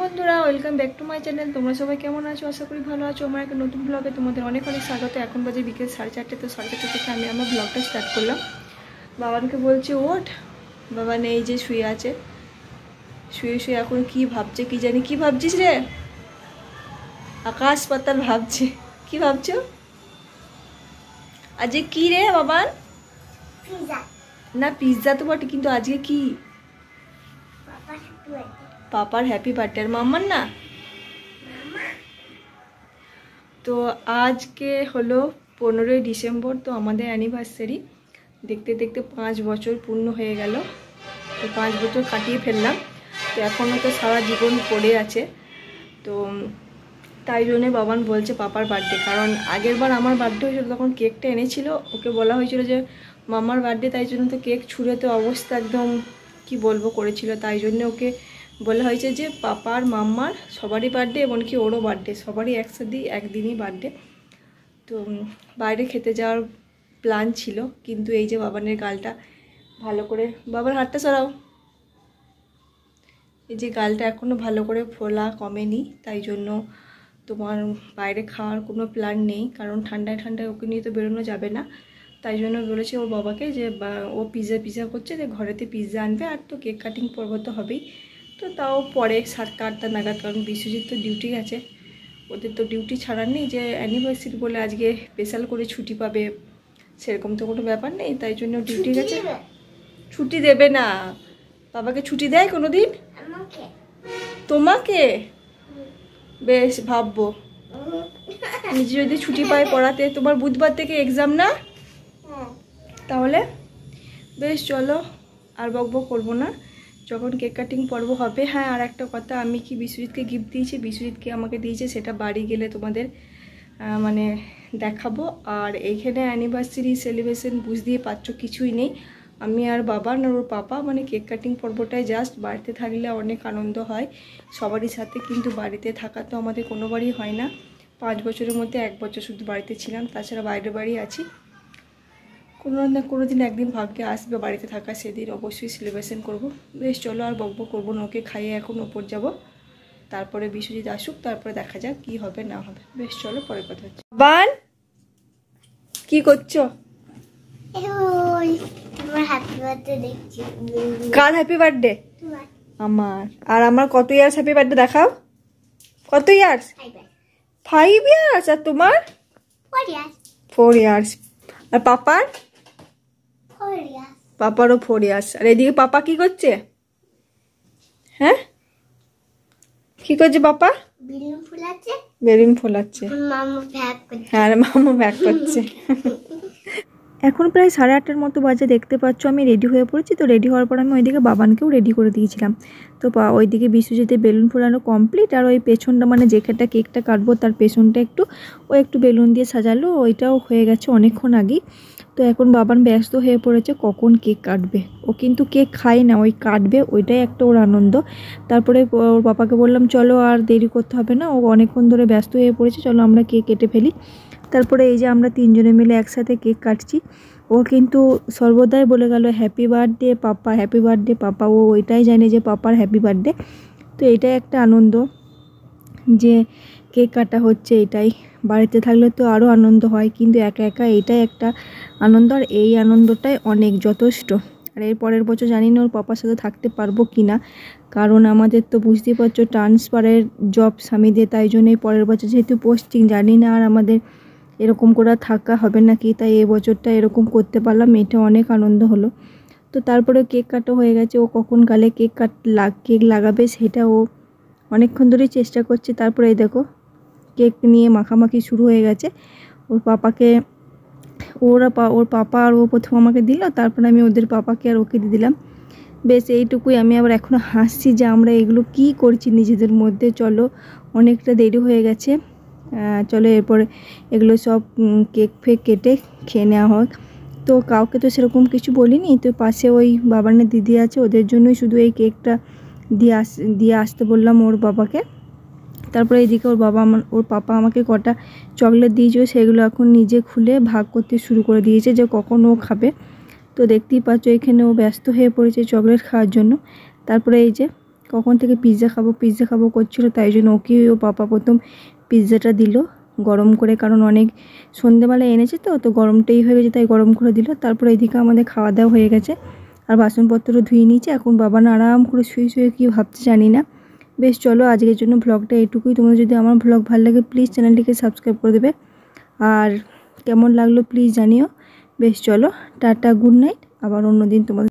বন্ধুরা, welcome back to my channel. তোমরা সবাই কেমন আছো? আশা করি ভালো আছো। আমার একটা নতুন ব্লগে তোমাদের অনেক অনেক স্বাগত। এখন বাজে বিকেল 4:30। তো 4:30 থেকে আমি আমার ব্লগটা স্টার্ট করলাম। বাবানকে বলছি ওঠ, বাবা নেই, যে শুয়ে আছে। শুয়ে শুয়ে এখন কি ভাবছে কি জানি। কি ভাবছিস রে? আকাশ পাতাল ভাবছে। কি ভাবছো? আজকে কি রে বাবান? না, পিৎজা তো বটে, কিন্তু আজকে কি? পাপার হ্যাপি বার্থডে। আর মাম্মার না? তো আজকে হলো 15ই ডিসেম্বর। তো আমাদের অ্যানিভার্সারি। দেখতে দেখতে 5 বছর পূর্ণ হয়ে গেল। তো 5 বছর কাটিয়ে ফেললাম। তো এখনও তো সারা জীবন পড়ে আছে। তো তাই জন্যে বাবান বলছে পাপার বার্থডে। কারণ আগের বার আমার বার্থডে হয়েছিল, তখন কেকটা এনেছিল। ওকে বলা হয়েছিল যে মামার বার্থডে, তাই জন্য তো কেক ছুঁড়ে তো অবস্থা একদম কি বলবো করেছিল। তাই জন্য ওকে বলা হয়েছে যে পাপার মাম্মার সবারই বার্থডে, এমনকি ওরও বার্থডে, সবারই একসাথে একদিনই বার্থডে। তো বাইরে খেতে যাওয়ার প্ল্যান ছিল, কিন্তু এই যে বাবানের গালটা ভালো করে, বাবার হাতটা সরাও, এই যে গালটা এখনও ভালো করে ফোলা কমেনি। তাই জন্য তোমার বাইরে খাওয়ার কোনো প্ল্যান নেই, কারণ ঠান্ডায় ঠান্ডায় ওকে নিয়ে তো বেরোনো যাবে না। তাই জন্য বলেছে ওর বাবাকে যে ও পিৎজা করছে, যে ঘরেতে পিৎজা আনবে, আর তো কেক কাটিং পর্ব তো হবেই। তো তাও পরে 7টা 8টা নাগাদ, কারণ বিশ্বজিৎ তো ডিউটি আছে, ওদের তো ডিউটি ছাড়ার নেই যে অ্যানিভার্সারি বলে আজকে স্পেশাল করে ছুটি পাবে, সেরকম তো কোনো ব্যাপার নেই। তাই জন্য ডিউটি গেছে। ছুটি দেবে না। বাবাকে ছুটি দেয় কোনো দিন? তোমাকে? বেশ, ভাববো নিজে যদি ছুটি পায় পড়াতে। তোমার বুধবার থেকে এক্সাম না? তাহলে বেশ, চলো আর বকবক করবো না, যখন কেক কাটিং পর্ব হবে। হ্যাঁ, আর একটা কথা, আমি কি বিশ্বজিৎকে গিফট দিয়েছি, বিশ্বজিৎকে আমাকে দিয়েছে, সেটা বাড়ি গেলে তোমাদের মানে দেখাবো। আর এইখানে অ্যানিভার্সারি সেলিব্রেশন বুঝতেই পারছো, কিছুই নেই। আমি আর বাবা না ওর পাপা, মানে কেক কাটিং পর্বটায় জাস্ট। বাড়িতে থাকলে অনেক আনন্দ হয় সবারই সাথে, কিন্তু বাড়িতে থাকা তো আমাদের কোনোবারই হয় না। 5 বছরের মধ্যে 1 বছর শুধু বাড়িতে ছিলাম, তাছাড়া বাইরে বাড়ি আছি। কোনো না কোনো দিন একদিন ভাগ্যে আসবে বাড়িতে থাকা, সেদিন অবশ্যই সেলিব্রেশন করব। বেশ, চলো আর বকবক করবো না, ওকে খাইয়ে এখন ওপর যাব, তারপরে বিশ্বজিৎ আসুক, তারপরে দেখা যাক কি হবে না হবে। বেশ, চলো পরে কথা হচ্ছে। বান, কি করছো? কার হ্যাপি বার্থডে? আমার। আর আমার কত ইয়ার্স হ্যাপি বার্থডে দেখাও। কত ইয়ার্স? 5 ইয়ার্স। আর তোমার? 4 ইয়ার্স। আর পাপার? পাপারও 4 ইয়ার্স। আর এদিকে পাপা কি করছে? হ্যাঁ, কি করছে পাপা? বেলুন ফোলাচ্ছে। হ্যাঁ, মামা ব্যাক করছে। এখন প্রায় 8:30টার মতো বাজে, দেখতে পাচ্ছ আমি রেডি হয়ে পড়েছি। তো রেডি হওয়ার পর আমি ওইদিকে বাবানকেও রেডি করে দিয়েছিলাম। তো ওইদিকে বিশ্বজিতে বেলুন ফোলানো কমপ্লিট। আর ওই পেছনটা, মানে যেখানটা কেকটা কাটবো তার পেছনটা একটু বেলুন দিয়ে সাজালো, ওইটাও হয়ে গেছে অনেকক্ষণ আগেই। তো এখন বাবান ব্যস্ত হয়ে পড়েছে কখন কেক কাটবে। ও কিন্তু কেক খায় না, ওই কাটবে, ওইটাই একটা ওর আনন্দ। তারপরে ওর বাবাকে বললাম চলো আর দেরি করতে হবে না, ও অনেকক্ষণ ধরে ব্যস্ত হয়ে পড়েছে, চলো আমরা কেক কেটে ফেলি। তারপরে এই যে আমরা 3 জনে মিলে একসাথে কেক কাটছি। ও কিন্তু সর্বদাই বলে গেল happy birthday papa, happy birthday papa. ও ওইটাই জানে যে পাপার হ্যাপি বার্থডে। তো এটাই একটা আনন্দ যে কেক কাটা হচ্ছে। এটাই বাড়িতে থাকলে তো আরও আনন্দ হয়, কিন্তু একা একা এইটাই একটা আনন্দ। আর এই আনন্দটাই অনেক যথেষ্ট। আর এর পরের বছর জানি না ওর পাপার সাথে থাকতে পারবো কি না, কারণ আমাদের তো বুঝতেই পারছো ট্রান্সফারের জব স্বামীদের, তাই জন্যই পরের বছর যেহেতু পোস্টিং, জানি না আর আমাদের এরকম করে থাকা হবে নাকি। তাই এবছরটা এরকম করতে পারলাম, এটা অনেক আনন্দ হলো। তো তারপরে কেক কাটা হয়ে গেছে। ও কখন গালে কেক লাগাবে সেটা ও অনেকক্ষণ ধরেই চেষ্টা করছে। তারপরে এই দেখো কেক নিয়ে মাখামাখি শুরু হয়ে গেছে। ওর পাপাকে ওর পাপা আর ও প্রথম আমাকে দিল, তারপরে আমি ওদের পাপাকে আর ওকে দিয়ে দিলাম। বেশ, এইটুকুই। আমি আবার এখনও হাসছি যে আমরা এগুলো কি করছি নিজেদের মধ্যে। চলো, অনেকটা দেরি হয়ে গেছে, চলো এরপরে এগুলো সব কেক ফেক কেটে খেয়ে নেওয়া হোক। তো কাউকে তো সেরকম কিছু বলিনি। তো পাশে ওই বাবানের দিদি আছে, ওদের জন্যই শুধু এই কেকটা দিয়ে আসতে বললাম ওর বাবাকে। তারপরে এইদিকে ওর পাপা আমাকে কটা চকলেট দিয়েছিল, সেগুলো এখন নিজে খুলে ভাগ করতে শুরু করে দিয়েছে যে কখন ও খাবে। তো দেখতেই পাচ্ছ এখানে ও ব্যস্ত হয়ে পড়েছে চকলেট খাওয়ার জন্য। তারপরে এই যে কখন থেকে পিৎজা খাবো করছিল, তাই জন্য ওকে ও পাপা প্রথম পিৎজাটা দিল গরম করে, কারণ অনেক সন্ধ্যেবেলায় এনেছে তো গরমটাই হয়ে গেছে, তাই গরম করে দিল। তারপর এইদিকে আমাদের খাওয়া দাওয়া হয়ে গেছে আর বাসনপত্র ধুয়ে নিয়েছে। এখন বাবা না আরাম করে শুয়ে কী ভাবছে জানি না। বেশ চলো আজকের জন্য ব্লগটা এটুকুই। তোমাদের যদি আমার ব্লগ ভালো লাগে প্লিজ চ্যানেলটিকে সাবস্ক্রাইব করে দেবে, আর কেমন লাগলো প্লিজ জানিও। বেশ চলো টাটা, গুড নাইট, আবার অন্য দিন তোমাদের